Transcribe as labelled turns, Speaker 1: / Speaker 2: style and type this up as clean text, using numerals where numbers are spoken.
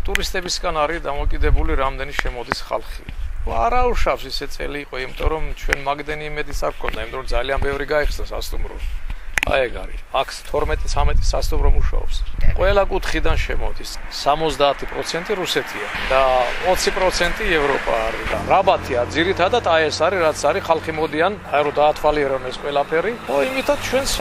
Speaker 1: ტურისტებისგან არის დამოკიდებული რამდენი შემოდის ხალხი. არა უშავს ისე წელი იყო, იმიტომ რომ ჩვენ მაგდენი იმედიც არ გქონდა, იმიტომ რომ ძალიან ბევრი გაიხსნა სასტუმრო. აი ეგ არის. აქ 12-13 სასტუმრო მუშაობს. ყველა კუთხიდან შემოდის. 70% რუსეთია და 20% ევროპა არის და რაბათია ძირითადად აი ეს არის, რაც არის ხალხი მოდიან, აი რომ დაათვალიერონ ეს ყველაფერი. იმითაც ჩვენს